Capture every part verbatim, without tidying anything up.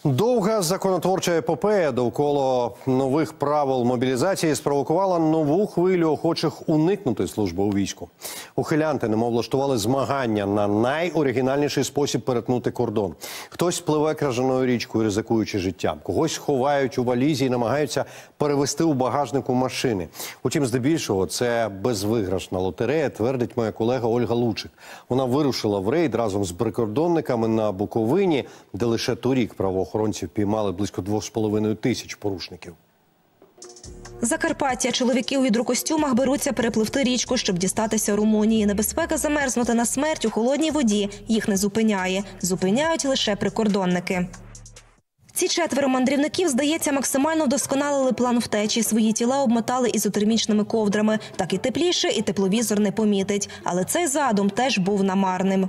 Довга законотворча епопея довкола нових правил мобілізації спровокувала нову хвилю охочих уникнути служби у війську. Ухилянти немов влаштували змагання на найоригінальніший спосіб перетнути кордон. Хтось пливе крижаною річкою, ризикуючи життям. Когось ховають у валізі і намагаються перевезти у багажнику машини. Утім, здебільшого, це безвиграшна лотерея, твердить моя колега Ольга Лучик. Вона вирушила в рейд разом з прикордонниками на Буковині, де лише торік правоохоронці Охоронці впіймали близько двох з половиною тисяч порушників. Закарпаття. Чоловіки у гідрокостюмах беруться перепливти річку, щоб дістатися Румунії. Небезпека замерзнути на смерть у холодній воді їх не зупиняє. Зупиняють лише прикордонники. Ці четверо мандрівників, здається, максимально вдосконалили план втечі. Свої тіла обмотали ізотермічними ковдрами. Так і тепліше, і тепловізор не помітить. Але цей задум теж був намарним.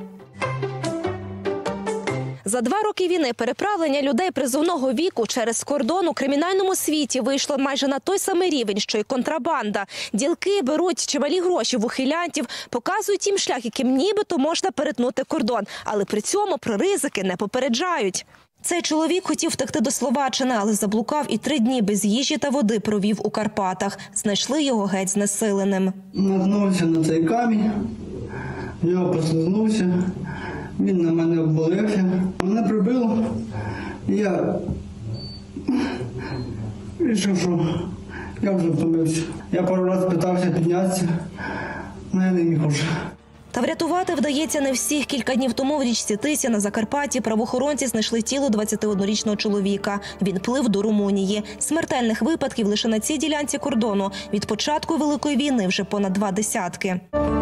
За два роки війни переправлення людей призовного віку через кордон у кримінальному світі вийшло майже на той самий рівень, що й контрабанда. Ділки беруть чималі гроші в ухилянтів, показують їм шлях, яким нібито можна перетнути кордон, але при цьому про ризики не попереджають. Цей чоловік хотів втекти до Словаччини, але заблукав і три дні без їжі та води провів у Карпатах. Знайшли його геть знесиленим. Наткнувся на цей камінь, я послизнувся. Він на мене обвалився, мене прибило, і я вирішив, що я вже втомився. Я пару разів питався піднятися, але я не міг вже. Та врятувати вдається не всіх. Кілька днів тому в річці Тися на Закарпатті правоохоронці знайшли тіло двадцятиоднорічного чоловіка. Він плив до Румунії. Смертельних випадків лише на цій ділянці кордону від початку Великої війни вже понад два десятки.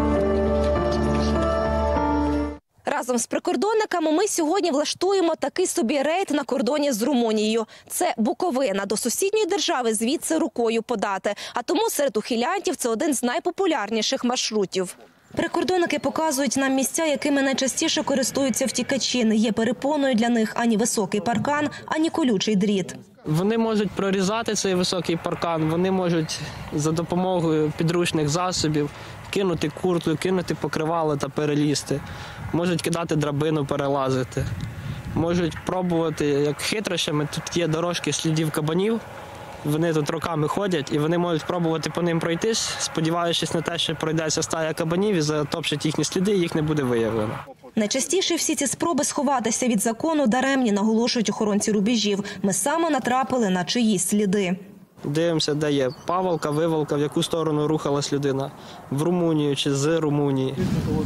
Разом з прикордонниками ми сьогодні влаштуємо такий собі рейд на кордоні з Румунією. Це Буковина. До сусідньої держави звідси рукою подати. А тому серед ухилянтів це один з найпопулярніших маршрутів. Прикордонники показують нам місця, якими найчастіше користуються втікачі. Не є перепоною для них ані високий паркан, ані колючий дріт. Вони можуть прорізати цей високий паркан, вони можуть за допомогою підручних засобів кинути куртку, кинути покривало та перелізти. Можуть кидати драбину, перелазити. Можуть пробувати як хитрощами. Тут є дорожки слідів кабанів. Вони тут роками ходять і вони можуть пробувати по ним пройтись, сподіваючись на те, що пройдеться стая кабанів і затопчуть їхні сліди, і їх не буде виявлено. Найчастіше всі ці спроби сховатися від закону даремні, наголошують охоронці рубежів. Ми саме натрапили на чиїсь сліди. Дивимося, де є паволка, виволка, в яку сторону рухалась людина. В Румунію чи з Румунії.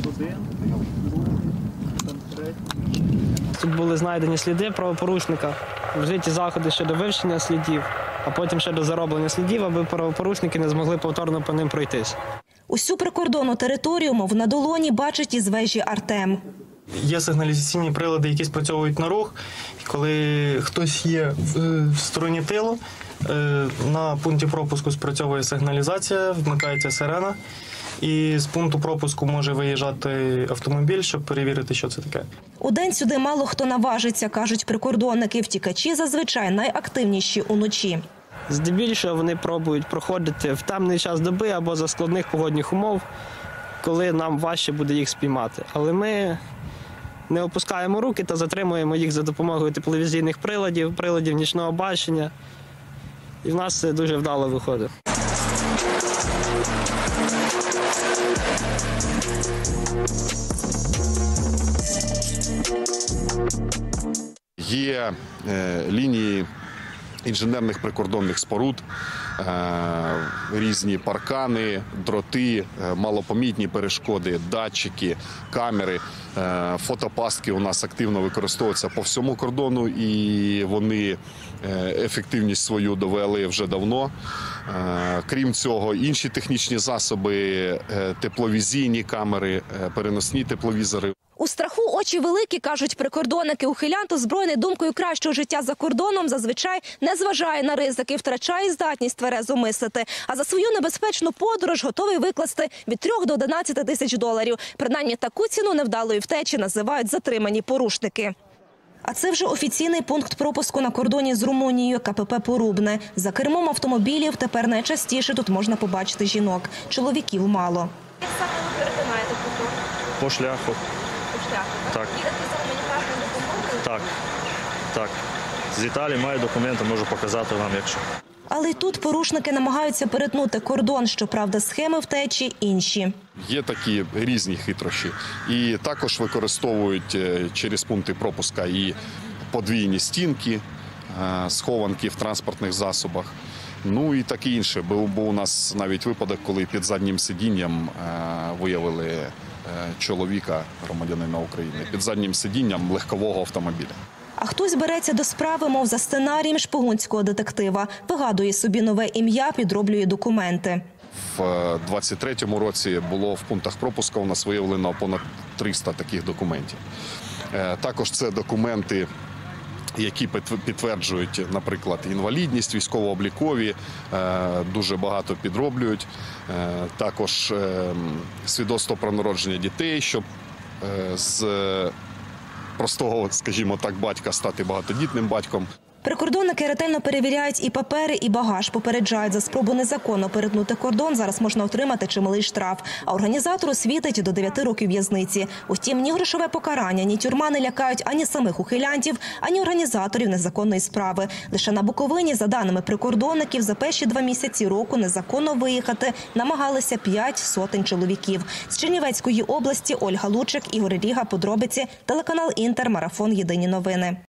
Тут були знайдені сліди правопорушника, вжиті заходи щодо вивчення слідів, а потім щодо зароблення слідів, аби правопорушники не змогли повторно по ним пройтись. Усю прикордонну територію, мов на долоні, бачить із вежі Артем. Є сигналізаційні прилади, які спрацьовують на рух. Коли хтось є в стороні тилу, на пункті пропуску спрацьовує сигналізація, вмикається сирена. І з пункту пропуску може виїжджати автомобіль, щоб перевірити, що це таке. Удень сюди мало хто наважиться, кажуть прикордонники. Втікачі зазвичай найактивніші уночі. Здебільшого вони пробують проходити в темний час доби або за складних погодних умов, коли нам важче буде їх спіймати. Але ми не опускаємо руки та затримуємо їх за допомогою тепловізійних приладів, приладів нічного бачення. І в нас це дуже вдало виходить. Є е, лінії інженерних прикордонних споруд, е, різні паркани, дроти, е, малопомітні перешкоди, датчики, камери, е, фотопастки у нас активно використовуються по всьому кордону і вони е, ефективність свою довели вже давно. Е, крім цього, інші технічні засоби, е, тепловізійні камери, е, переносні тепловізори. У страху очі великі, кажуть прикордонники. Ухилянт, озброєний думкою кращого життя за кордоном, зазвичай не зважає на ризики, втрачає здатність тверезо мислити. А за свою небезпечну подорож готовий викласти від трьох до одинадцяти тисяч доларів. Принаймні таку ціну невдалої втечі називають затримані порушники. А це вже офіційний пункт пропуску на кордоні з Румунією – ка пе пе «Порубне». За кермом автомобілів тепер найчастіше тут можна побачити жінок. Чоловіків мало. Як саме ви перетинаєте кордон? По шляху. По шляху, так? Так. Їдете за гуманітарною допомогою? Так. Так. з Італії, маю документи, можу показати вам, якщо. Але й тут порушники намагаються перетнути кордон. Щоправда, схеми втечі інші. Є такі різні хитрощі. І також використовують через пункти пропуска і подвійні стінки, схованки в транспортних засобах. Ну і таке інше. Був у нас навіть випадок, коли під заднім сидінням виявили чоловіка, громадянина України, під заднім сидінням легкового автомобіля. А хтось береться до справи, мов за сценарієм шпигунського детектива. Вигадує собі нове ім'я, підроблює документи. В двадцять третьому році було в пунктах пропуску у нас виявлено понад триста таких документів. Також це документи, які підтверджують, наприклад, інвалідність, військово-облікові, дуже багато підроблюють. Також свідоцтво про народження дітей, щоб з простого, скажімо так, батька стати багатодітним батьком. Прикордонники ретельно перевіряють і папери, і багаж. Попереджають, за спробу незаконно перетнути кордон зараз можна отримати чималий штраф. А організатору світить до дев'яти років в'язниці. Утім, ні грошове покарання, ні тюрма не лякають ані самих ухилянтів, ані організаторів незаконної справи. Лише на Буковині, за даними прикордонників, за перші два місяці року незаконно виїхати намагалися п'ять сотень чоловіків. З Чернівецької області Ольга Лучик, Ігор Ріга, подробиці, телеканал Інтер, марафон «Єдині новини».